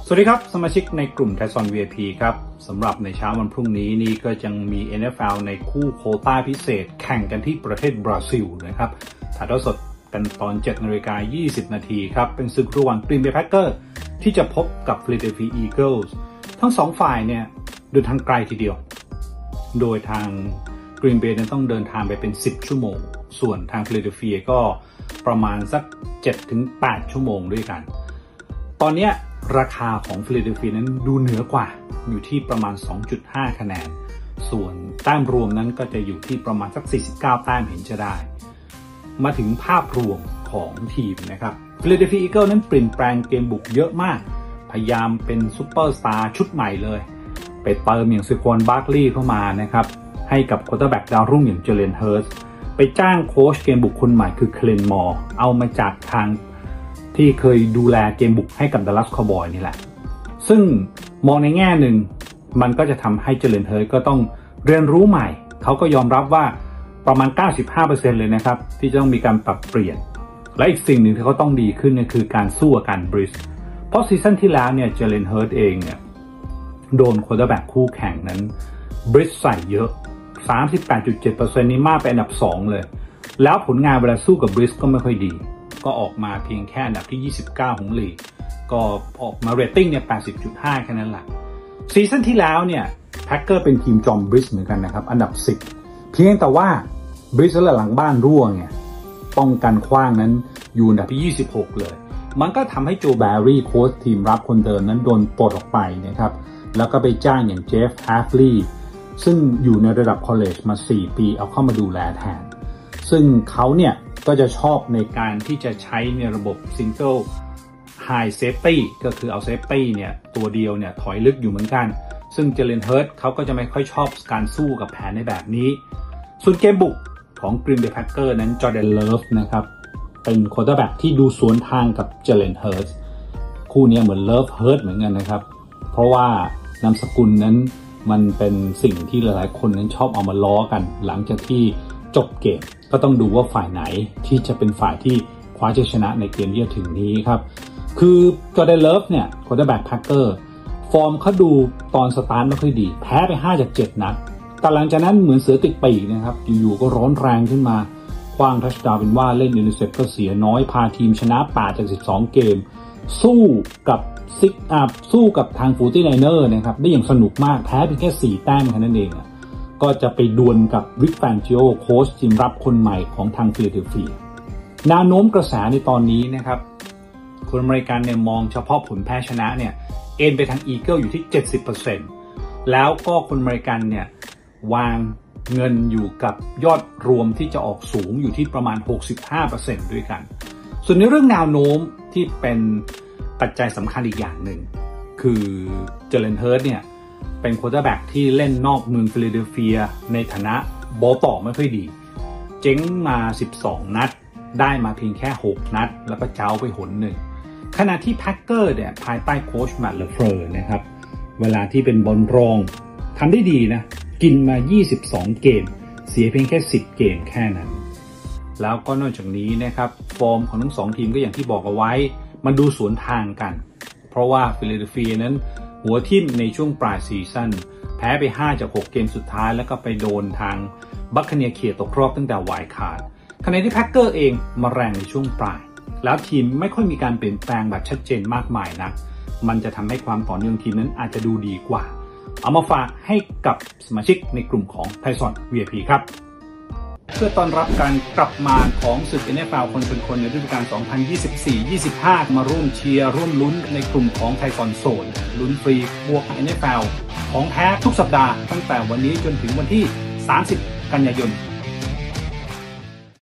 สวัสดีครับสมาชิกในกลุ่มไทซอน VIP ครับสำหรับในเช้าวันพรุ่งนี้นี่ก็ยังมี NFL ในคู่โควต้าพิเศษแข่งกันที่ประเทศบราซิลนะครับถ่ายทอดสดกันตอน 7:20 น.ครับเป็นศึกระหว่าง Green Bay Packers ที่จะพบกับ Philadelphia Eagles ทั้งสองฝ่ายเนี่ยเดินทางไกลทีเดียวโดยทาง Green Bay นั้นต้องเดินทางไปเป็น10ชั่วโมงส่วนทาง Philadelphia ก็ประมาณสัก 7-8 ชั่วโมงด้วยกันตอนนี้ราคาของฟิลาเดลเฟียนั้นดูเหนือกว่าอยู่ที่ประมาณ 2.5 คะแนนส่วนแต้มรวมนั้นก็จะอยู่ที่ประมาณสัก49แต้มเห็นจะได้มาถึงภาพรวมของทีมนะครับฟิลาเดลเฟียอีเกิลนั้นเปลี่ยนแปลงเกมบุกเยอะมากพยายามเป็นซูเปอร์สตาร์ชุดใหม่เลยไปเติมอย่างซาควอน บาร์คลีย์เข้ามานะครับให้กับควอเตอร์แบ็กดาวรุ่งอย่างเจเลน เฮิร์ตส์ไปจ้างโค้ชเกมบุกคนใหม่คือเคลนมอร์เอามาจากทางที่เคยดูแลเกมบุกให้กับดัลลัสคาวบอยนี่แหละซึ่งมองในแง่หนึ่งมันก็จะทำให้เจเลน เฮิร์ตก็ต้องเรียนรู้ใหม่เขาก็ยอมรับว่าประมาณ 95% เลยนะครับที่จะต้องมีการปรับเปลี่ยนและอีกสิ่งหนึ่งที่เขาต้องดีขึ้นเนี่ยคือการสู้กับการบริสเพราะซีซั่นที่แล้วเนี่ยเจเลน เฮิร์ตเองเนี่ยโดนควอเตอร์แบ็กคู่แข่งนั้นบริสใส่เยอะ 38.7% นี่มากเป็นอันดับ2เลยแล้วผลงานเวลาสู้กับบริสก็ไม่ค่อยดีก็ออกมาเพียงแค่อันดับที่29ของลีกก็ออกมาเรตติ้งเนี่ย 80.5 แค่นั้นแหละซีซั่นที่แล้วเนี่ยแพ็คเกอร์เป็นทีมจอมบริสเหมือนกันนะครับอันดับ10เพียงแต่ว่าบริสหลังบ้านร่วงเนี่ยป้องกันขว้างนั้นอยู่อันดับที่26เลยมันก็ทำให้โจแบร์รี่โค้ชทีมรับคนเดิมนั้นโดนปลดออกไปนะครับแล้วก็ไปจ้างอย่างเจฟ แฮฟลีย์ซึ่งอยู่ในระดับคอลเลจมา4ปีเอาเข้ามาดูแลแทนซึ่งเขาเนี่ยก็จะชอบในการที่จะใช้ในระบบ Single High Safety ก็คือเอา Safety เนี่ยตัวเดียวเนี่ยถอยลึกอยู่เหมือนกันซึ่งเจเลน เฮิร์ตเขาก็จะไม่ค่อยชอบการสู้กับแผนในแบบนี้ส่วนเกมบุกของ Green Bay Packers นั้นจอร์แดน เลิฟนะครับเป็นควอเตอร์แบ็กที่ดูสวนทางกับเจเลน เฮิร์ตคู่นี้เหมือนเลิฟเฮิร์ตเหมือนกันนะครับเพราะว่านามสกุลนั้นมันเป็นสิ่งที่หลายๆคนนั้นชอบเอามาล้อกันหลังจากที่จบเกมก็ต้องดูว่าฝ่ายไหนที่จะเป็นฝ่ายที่คว้าชัยชนะในเกมที่จะถึงนี้ครับคือจอร์แดน เลิฟเนี่ยควอเตอร์แบ็กแพ็คเกอร์ฟอร์มเขาดูตอนสตาร์ทไม่ค่อยดีแพ้ไป5 จาก 7 นัดแต่หลังจากนั้นเหมือนเสือติดปีกนะครับอยู่ๆก็ร้อนแรงขึ้นมาคว้างทัชดาวน์เป็นว่าเล่นอินเตอร์เซปก็เสียน้อยพาทีมชนะ8 จาก 12 เกมสู้กับทาง49ersนะครับได้อย่างสนุกมากแพ้เพียงแค่4 แต้มแค่นั้นเองก็จะไปดวลกับวิก แฟนจิโอโค้ชทีมรับคนใหม่ของทางฟิลาเดลเฟียแนวโน้มกระแสในตอนนี้นะครับคนอเมริกันเนี่ยมองเฉพาะผลแพ้ชนะเนี่ยเอ็นไปทางอีเกิลอยู่ที่ 70% แล้วก็คนอเมริกันเนี่ยวางเงินอยู่กับยอดรวมที่จะออกสูงอยู่ที่ประมาณ 65% ด้วยกันส่วนในเรื่องแนวโน้มที่เป็นปัจจัยสำคัญอีกอย่างหนึ่งคือเจเลน เฮิร์ตเนี่ยเป็นควอเตอร์แบ็กที่เล่นนอกเมืองฟิลาเดลเฟียในฐานะบอลต่อไม่ค่อยดีเจ๊งมา12 นัดได้มาเพียงแค่6 นัดแล้วก็เจ้าไปหนหนึ่งขณะที่แพ็คเกอร์เนี่ยภายใต้โค้ชแมตต์ เลเฟอร์นะครับเวลาที่เป็นบอลรองทำได้ดีนะกินมา22 เกมเสียเพียงแค่10 เกมแค่นั้นแล้วก็นอกจากนี้นะครับฟอร์มของทั้ง2 ทีมก็อย่างที่บอกเอาไว้มันดูสวนทางกันเพราะว่าฟิลาเดลเฟียนั้นหัวทิ่มในช่วงปลายซีซั่นแพ้ไป5 จาก 6 เกมสุดท้ายแล้วก็ไปโดนทางบัคคาเนียร์เขี่ยตกรอบตั้งแต่ไวล์ดการ์ดขณะที่แพ็คเกอร์เองมาแรงในช่วงปลายแล้วทีมไม่ค่อยมีการเปลี่ยนแปลงแบบชัดเจนมากมายนักมันจะทำให้ความต่อเนื่องทีมนั้นอาจจะดูดีกว่าเอามาฝากให้กับสมาชิกในกลุ่มของไทซอน VIP ครับเพื่อต้อนรับการกลับมาของศึก NFL คนชนคนในฤดูกาล 2024-25 มาร่วมเชียร์ร่วมลุ้นในกลุ่มของไทซอนโซนลุ้นฟรีบวก NFL ของแท้ทุกสัปดาห์ตั้งแต่วันนี้จนถึงวันที่ 30 กันยายน